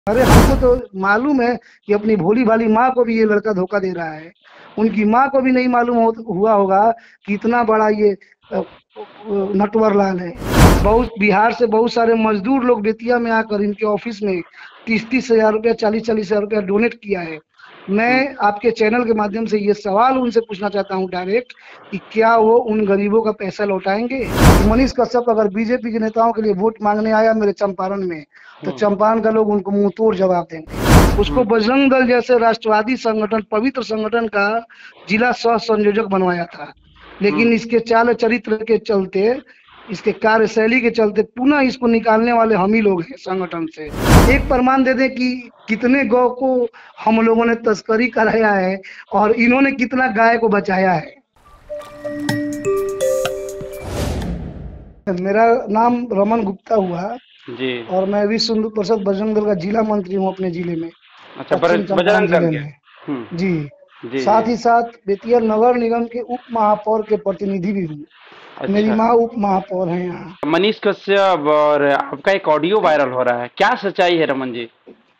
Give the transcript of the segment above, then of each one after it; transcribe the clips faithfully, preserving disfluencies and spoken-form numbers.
अरे हमको तो मालूम है कि अपनी भोली भाली माँ को भी ये लड़का धोखा दे रहा है। उनकी माँ को भी नहीं मालूम हो, हुआ होगा कि इतना बड़ा ये अ, अ, नटवर लाल है। बहुत बिहार से बहुत सारे मजदूर लोग बेतिया में आकर इनके ऑफिस में तीस तीस हजार रुपया चालीस चालीस हजार रुपया डोनेट किया है। मैं आपके चैनल के माध्यम से ये सवाल उनसे पूछना चाहता हूँ डायरेक्ट कि क्या वो उन गरीबों का पैसा लौटाएंगे? मनीष कश्यप अगर बीजेपी के नेताओं के लिए वोट मांगने आया मेरे चंपारण में, तो चंपारण का लोग उनको मुंह तोड़ जवाब देंगे। उसको बजरंग दल जैसे राष्ट्रवादी संगठन, पवित्र संगठन का जिला सह संयोजक बनवाया था, लेकिन इसके चाल चरित्र के चलते, इसके कार्यशैली के चलते पुनः इसको निकालने वाले हम ही लोग हैं संगठन से। एक प्रमाण दे दें कि कितने गौ को हम लोगों ने तस्करी कराया है और इन्होंने कितना गाय को बचाया है। मेरा नाम रमन गुप्ता हुआ जी। और मैं विश्व हिंदू परिषद बजरंग दल का जिला मंत्री हूँ अपने जिले में, अच्छा, पश्चिम चंपारण बजरंग दल जिले के। में। हम्म। जी, जी साथ जी। ही साथ बेतिया नगर निगम के उप महापौर के प्रतिनिधि भी हूँ। मेरी अच्छा, माँ उप महापौर है यहाँ। मनीष कश्यप और आपका एक ऑडियो वायरल हो रहा है, क्या सच्चाई है रमन जी?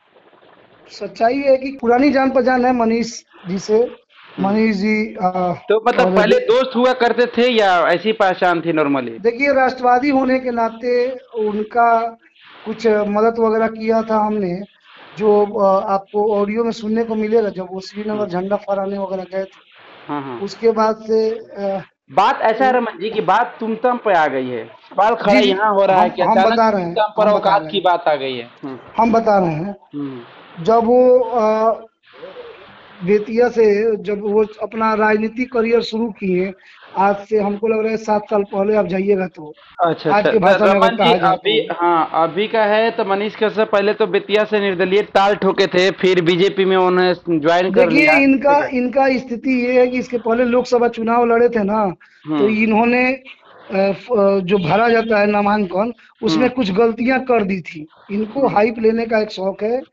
सच्चाई है कि पुरानी जान पहचान है मनीष जी से। हम्म। मनीष जी आ, तो मतलब और पहले दोस्त हुआ करते थे या ऐसी पहचान थी नॉर्मली? देखिए, राष्ट्रवादी होने के नाते उनका कुछ मदद वगैरह किया था हमने, जो आ, आपको ऑडियो में सुनने को मिलेगा जब वो श्रीनगर झंडा फहराने वगैरह गए थे। हाँ हाँ। उसके बाद से आ, बात ऐसा है उ, रमन जी की बात तुमतम पे आ गई है, सवाल खड़ा जी जी, यहाँ हो रहा है हम कि हम अचानक बता रहे हैं तुमतम पर हम बता औकात रहे की हैं बात आ गई है। हम्म। हम बता रहे हैं हम्म। जब वो आ, बेतिया से जब वो अपना राजनीतिक करियर शुरू किए, आज से हमको लग रहा है सात साल पहले, आप जाइएगा तो अच्छा आज अच्छा, के तो भाषा में अगर रमन जी कहा जाए अभी, तो। हाँ अभी का है तो मनीष कश्यप पहले तो बेतिया से निर्दलीय ताल ठोके थे, फिर बीजेपी में उन्होंने ज्वाइन कर देखिए, लिया, इनका ठीक है। इनका स्थिति ये है कि इसके पहले लोकसभा चुनाव लड़े थे ना, तो हम्म। इन्होंने अ, फ- जो भरा जाता है नामांकन, उसमें हम्म। कुछ गलतियां कर दी थी। इनको हम्म। हाइप लेने का एक शौक है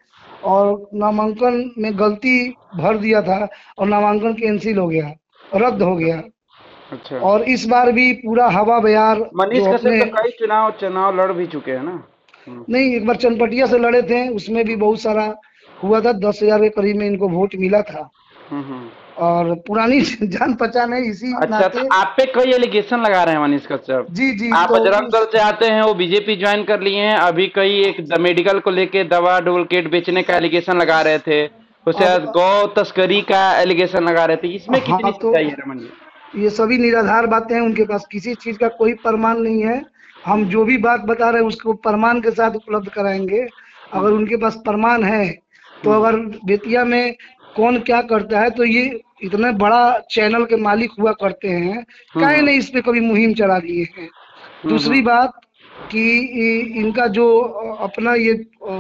और नामांकन में गलती भर दिया था और नामांकन कैंसिल हो गया, रद्द हो गया। अच्छा। और इस बार भी पूरा हवा बयार मनीष जो कश्यप अपने, तो कई चुनाव चुनाव लड़ भी चुके हैं ना। हम्म। नहीं, एक बार चनपटिया से लड़े थे, उसमें भी बहुत सारा हुआ था, दस हजार के करीब में इनको वोट मिला था। हम्म। हम्म। और पुरानी जान पहचान है इसी अच्छा, तो नाते। आप पे कई एलिगेशन लगा रहे हैं मनीष कश्यप। जी जी, आप तो बजरंग उस दल से आते हैं, वो बीजेपी ज्वाइन कर लिए हैं, अभी कई एक द मेडिकल को लेके दवा डुप्लीकेट बेचने का एलिगेशन लगा रहे थे, उसके अब, बाद गौ तस्करी का एलिगेशन लगा रहे थे, इसमें हाँ, कितनी तो सच्चाई है रमन जी? ये सभी निराधार बातें हैं, उनके पास किसी चीज का कोई प्रमाण नहीं है। हम जो भी बात बता रहे हैं उसको प्रमाण के साथ उपलब्ध कराएंगे। अगर उनके पास प्रमाण है तो, हम्म। अगर बेतिया में कौन क्या करता है, तो ये इतने बड़ा चैनल के मालिक हुआ करते हैं, काहे हम्म। नहीं इस पे कभी मुहिम चला दिए हैं? हम्म। दूसरी हम्म। बात कि इ- इनका जो अ, अपना ये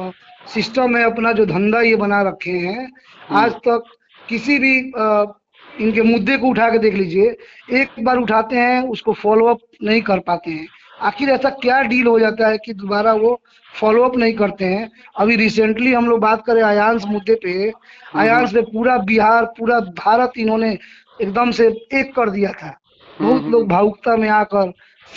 सिस्टम है, अपना जो धंधा ये बना रखे हैं, आज हम्म। तक किसी भी अ, इनके मुद्दे को उठा के देख लीजिए, एक बार उठाते हैं उसको फॉलो अप नहीं कर पाते हैं। आखिर ऐसा क्या डील हो जाता है कि दोबारा वो फॉलो अप नहीं करते हैं? अभी रिसेंटली हम लोग बात करें आयांश मुद्दे पे, हम्म। हम्म। आयांश पे पूरा बिहार, पूरा भारत इन्होंने एकदम से एक कर दिया था। हम्म। बहुत लोग हम्म। भावुकता में आकर,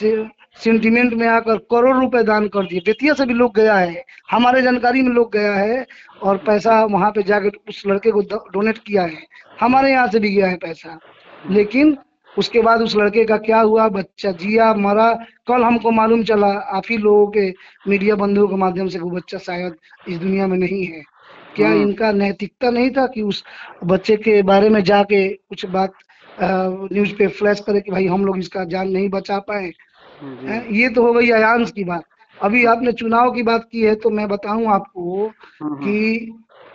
सेंटिमेंट में आकर करोड़ रुपए दान कर दिए। बेतिया से भी लोग गया है, हमारे जानकारी में लोग गया है और पैसा वहां पे जाके उस लड़के को डोनेट किया है। हमारे यहाँ से भी गया है पैसा, लेकिन उसके बाद उस लड़के का क्या हुआ? बच्चा जिया मरा, कल हमको मालूम चला आप ही लोगों के मीडिया बंधुओं के माध्यम से, वो बच्चा शायद इस दुनिया में नहीं है। क्या हम्म। इनका नैतिकता नहीं था कि उस बच्चे के बारे में जाके कुछ बात न्यूज पे फ्लैश करे कि भाई हम लोग इसका जान नहीं बचा पाए? जी। हैं? ये तो हो गई अयांश की बात। अभी आपने चुनाव की बात की है, तो मैं बताऊं आपको हम्म। हम्म। कि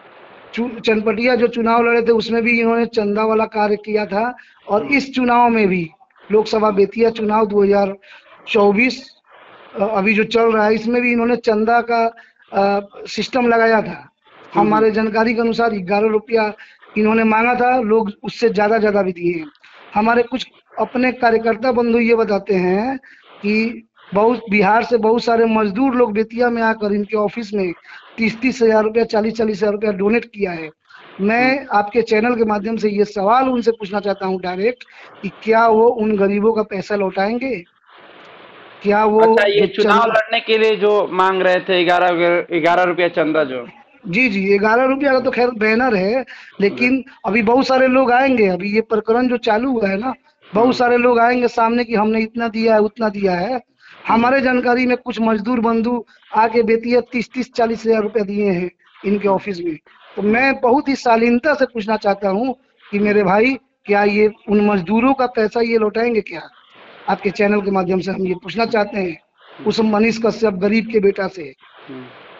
चु- चनपटिया जो चुनाव लड़े थे उसमें भी इन्होंने चंदा वाला कार्य किया था, और हम्म। इस चुनाव में भी, लोकसभा बेतिया चुनाव दो हजार चौबीस अभी जो चल रहा है, इसमें भी इन्होंने चंदा का सिस्टम लगाया था। हम्म। हमारे जानकारी के अनुसार ग्यारह रुपया इन्होंने मांगा था, लोग उससे ज्यादा ज्यादा भी दिए हैं। हमारे कुछ अपने कार्यकर्ता बंधु ये बताते हैं कि बहुत बिहार से बहुत सारे मजदूर लोग बेतिया में आकर इनके ऑफिस में तीस तीस हजार रुपया चालीस चालीस हजार रुपया डोनेट किया है। हम्म। मैं आपके चैनल के माध्यम से ये सवाल उनसे पूछना चाहता हूँ डायरेक्ट कि क्या वो उन गरीबों का पैसा लौटाएंगे? क्या वो अच्छा, ये जो चुनाव चंद लड़ने के लिए जो मांग रहे थे, ग्यारह ग्यारह रुपया चंदा जो, जी जी, ग्यारह रुपया का तो खैर बैनर है, लेकिन अभी बहुत सारे लोग आएंगे। अभी ये प्रकरण जो चालू हुआ है ना, बहुत हम्म, सारे लोग आएंगे सामने कि हमने इतना दिया है, उतना दिया है। हम्म, हमारे जानकारी में कुछ मजदूर बंधु आके बेतिया तीस तीस चालीस हजार रुपया दिए हैं इनके हम्म, ऑफिस में। तो हम्म, मैं बहुत ही शालीनता से पूछना चाहता हूँ कि मेरे भाई, क्या ये उन मजदूरों का पैसा ये लौटाएंगे क्या? आपके चैनल के माध्यम से हम ये पूछना चाहते हैं उस मनीष कश्यप गरीब के बेटा से। हम्म।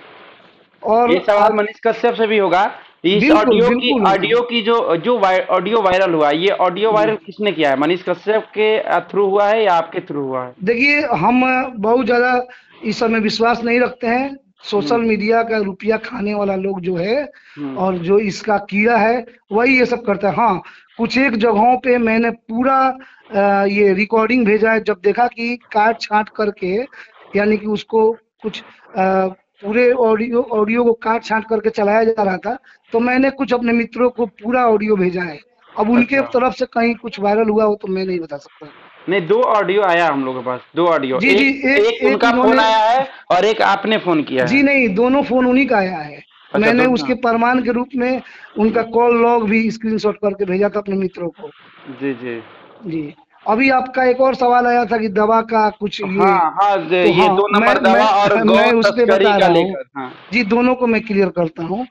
और ये सवाल आप मनीष कश्यप से भी होगा। इस बिल्कुल ऑडियो की बिल्कुल होगा। ऑडियो की जो जो वाय, ऑडियो वायरल हुआ, ये ऑडियो जी, वायरल किसने किया है? मनीष कश्यप के थ्रू हुआ है या आपके थ्रू हुआ है? देखिए हम बहुत ज़्यादा इस समय विश्वास नहीं रखते हैं। सोशल हम्म, मीडिया का रुपया खाने वाला लोग जो है हम्म, और जो इसका कीड़ा है, वही ये सब करता है। हाँ, कुछ एक जगहों पे मैंने पूरा अ, ये रिकॉर्डिंग भेजा है, जब देखा कि काट छाँट करके, यानी कि उसको कुछ अ, पूरे ऑडियो ऑडियो को काट छाँट करके चलाया जा रहा था, तो मैंने कुछ अपने मित्रों को पूरा ऑडियो भेजा है। अब उनके अच्छा। तरफ से कहीं कुछ वायरल हुआ हो तो मैं नहीं बता सकता। नहीं, दो ऑडियो आया हम लोग के पास, दो ऑडियो। जी, जी, एक एक एक एक उनका फोन इन्होंने, आया है और एक आपने फोन किया जी है। नहीं, दोनों फ़ोन उन्हीं का आया है। अच्छा, मैंने दोनों। उसके प्रमाण के रूप में उनका कॉल लॉग भी स्क्रीनशॉट करके भेजा था अपने मित्रों को। जी, जी। जी, अभी आपका एक और सवाल आया था कि दवा का कुछ ये, हाँ, हाँ, ज तो ये हाँ, दो मैं नंबर दवा और मैं गौ मैं उस पे तस्करी बता का रहा हूँ। लेकर। हाँ। जी, दोनों को मैं क्लियर करता हूँ।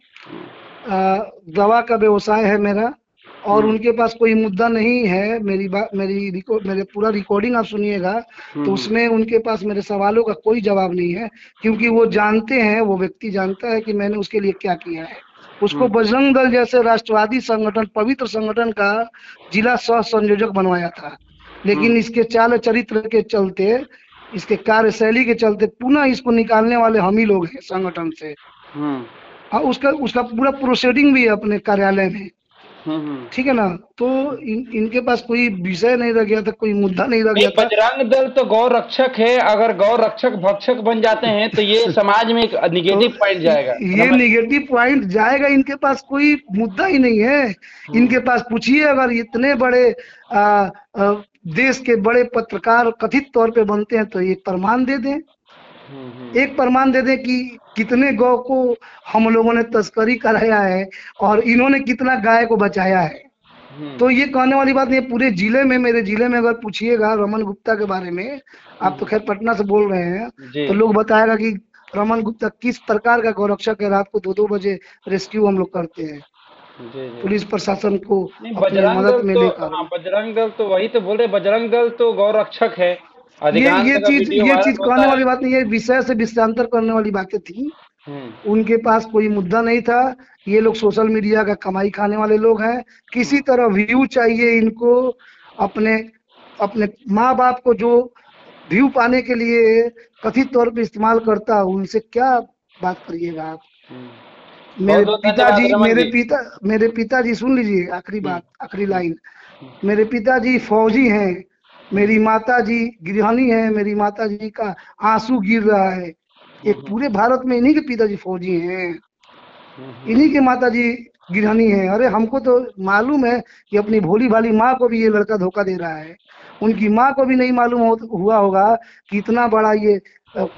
अ, दवा का व्यवसाय है मेरा, और हुँ, उनके पास कोई मुद्दा नहीं है। मेरी बात, मेरी रिको मेरे पूरा रिकॉर्डिंग आप सुनिएगा, हुँ, तो हुँ, उसमें उनके पास मेरे सवालों का कोई जवाब नहीं है, क्योंकि वो जानते हैं, वो व्यक्ति जानता है कि मैंने उसके लिए क्या किया है। उसको हुँ, बजरंग दल जैसे राष्ट्रवादी संगठन, पवित्र संगठन का जिला सह संयोजक बनवाया था, हुँ, लेकिन इसके चाल चरित्र के चलते, इसके कार्यशैली के चलते पुनः इसको निकालने वाले हम ही लोग हैं संगठन से। हुँ, हाँ, उसका उसका पूरा प्रोसीडिंग भी है अपने कार्यालय में। हुँ, हुँ। ठीक है ना? तो इन इनके पास कोई विषय नहीं रह गया था, कोई मुद्दा नहीं रह नहीं, गया था। बजरंग दल तो गौ रक्षक है। अगर गौ रक्षक भक्षक बन जाते हैं तो ये समाज में एक तो नेगेटिव पॉइंट जाएगा। ये समझ। नेगेटिव पॉइंट जाएगा, इनके पास कोई मुद्दा ही नहीं है। हुँ, इनके पास पूछिए, अगर इतने बड़े आ, आ, देश के बड़े पत्रकार कथित तौर पे बनते हैं तो एक प्रमाण दे दें। हुँ, हुँ, एक प्रमाण दे दें कि कितने गौ को हम लोगों ने तस्करी कराया है और इन्होंने कितना गाय को बचाया है। हुँ, तो ये कहने वाली बात नहीं है। पूरे जिले में, मेरे जिले में अगर पूछिएगा रमन गुप्ता के बारे में, आप तो हुँ, खैर पटना से बोल रहे हैं, जी, तो लोग बताएगा कि रमन गुप्ता किस प्रकार का गौरक्षक है। रात को दो दो बजे रेस्क्यू हम लोग करते हैं, जी, जी। पुलिस प्रशासन को नहीं, अपने बजरंग मदद दल में तो, लेकर। हाँ, बजरंग दल तो वही तो बोल रहे, बजरंग दल तो गौ रक्षक है। ये अधिकांश ये जगह चीज वीडियो ये चीज वायरल कहने होता है। वाली बात नहीं है, विषय से विषयांतर करने वाली बातें थी। हुँ, उनके पास कोई मुद्दा नहीं था। ये लोग सोशल मीडिया का कमाई खाने वाले लोग हैं। हुँ, किसी तरह व्यू चाहिए इनको, अपने अपने माँ बाप को जो व्यू पाने के लिए कथित तौर पे इस्तेमाल करता है, उनसे क्या बात करिएगा आप। हुँ। मेरे बहुत-बहुत धन्यवाद पिताजी रमन मेरे जी। पिता मेरे पिताजी सुन लीजिए, आखिरी हुँ, बात, आखिरी हुँ, लाइन। हुँ, मेरे पिताजी फौजी हैं, हुँ, मेरी माताजी गृहिणी है, मेरी माताजी का आंसू गिर रहा है। हुँ, एक हुँ, पूरे भारत में इन्हीं के पिताजी फौजी हैं, हुँ, हुँ, इन्हीं के माताजी गृहिणी है। अरे हमको तो मालूम है कि अपनी भोली भाली माँ को भी ये लड़का धोखा दे रहा है। उनकी माँ को भी नहीं मालूम हो, हुआ होगा कि इतना बड़ा ये अ, अ,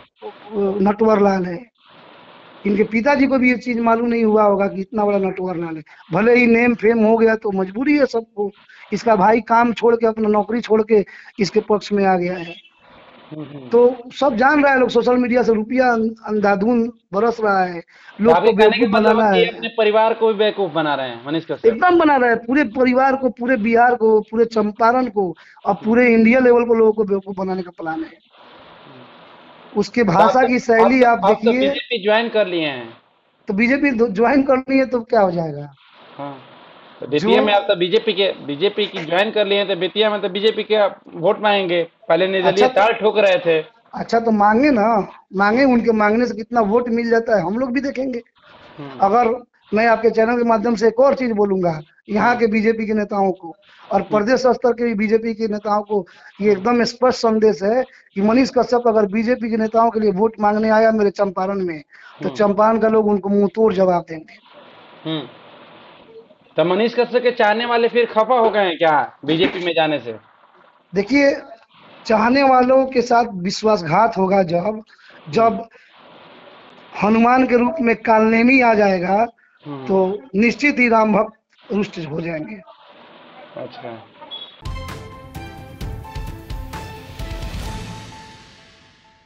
नटवर लाल है। इनके पिताजी को भी ये चीज मालूम नहीं हुआ होगा कि इतना बड़ा नटवर लाल है। भले ही नेम फेम हो गया तो मजबूरी है सबको। इसका भाई काम छोड़ के, अपना नौकरी छोड़ के इसके पक्ष में आ गया है। हुँ, हुँ। तो सब जान रहा है, लोग सोशल मीडिया से रुपया अंधाधुंध बरस रहा है, तो लोग आपके को कहने बेवकूफ का मतलब है बनाना कि ये है। अपने परिवार को भी बेवकूफ़ बना रहे हैं, मनीष कश्यप। एकदम बना रहा है, पूरे परिवार को, पूरे बिहार को, पूरे चंपारण को और हुँ, पूरे इंडिया लेवल को लोगों को बेवकूफ बनाने का प्लान है। उसके तो आप भाषा तो की आप शैली आप तो आप तो देखिए। बीजेपी जॉइन कर लिए हैं। तो बीजेपी ज्वाइन करनी है तो क्या हो जाएगा? हाँ, तो जो बेतिया में आप तो बीजेपी के बीजेपी की जॉइन कर लिए हैं, तो बेतिया में तो बीजेपी के आप वोट मांगेंगे। पहले निर्दलीय अच्छा तो ताल ठोक रहे थे। अच्छा तो मांगे ना, मांगे। हुँ, उनके मांगने से कितना वोट मिल जाता है हम लोग भी देखेंगे। हुँ, अगर मैं आपके चैनल के माध्यम से एक और चीज बोलूंगा, यहाँ हुँ, के बीजेपी के नेताओं को और हुँ, प्रदेश स्तर के भी बीजेपी के नेताओं को ये एकदम स्पष्ट संदेश है कि मनीष कश्यप अगर बीजेपी के नेताओं के लिए वोट मांगने आया मेरे चंपारण में, तो हुँ, चंपारण का लोग उनको मुंह तोड़ जवाब देंगे। हुँ। तो मनीष कश्यप के चाहने वाले फिर खफा हो गए हैं क्या बीजेपी में जाने से? देखिए, चाहने वालों के साथ विश्वासघात होगा जब हुँ, जब हनुमान के रूप में कालनेमी आ जाएगा हम्म, तो निश्चित ही राम भक्त रुष्ट हो जाएंगे। अच्छा।